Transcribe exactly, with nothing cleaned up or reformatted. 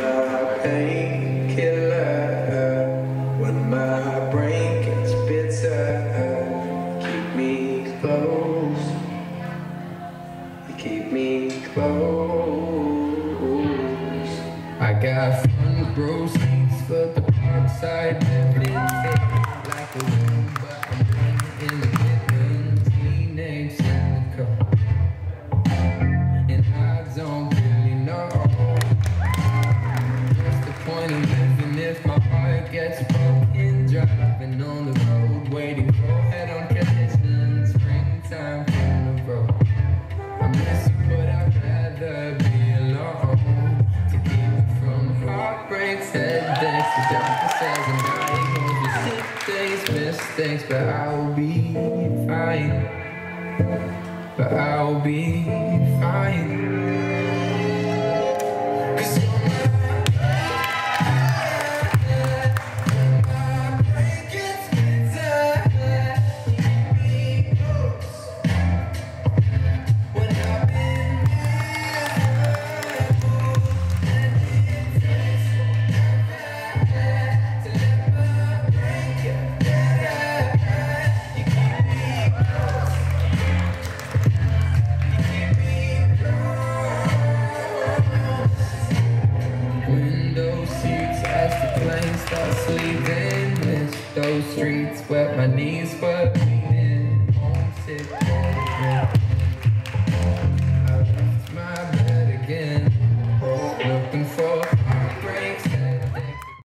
my painkiller. When my brain gets bitter, keep me close. You keep me close. I got front row seats for the park side living, like a room, but I'm in the living. Teenage cynical, and I don't really know what's the point of living if my heart gets broken. Driving on the road, waiting for head-on collisions. Springtime on the road. I miss you, but I'd rather be alone to keep me from heartbreaks, headaches, the doctor says I'm diagnosed with sick days, mistakes, but I'll be fine. But I'll be fine. 'Cause you're my brain gets bitter. Keep me close when I've been miserable, and it takes forever to let my brain get better. You keep me close. Window seats as the plane starts leaving. Miss those streets where my knees were.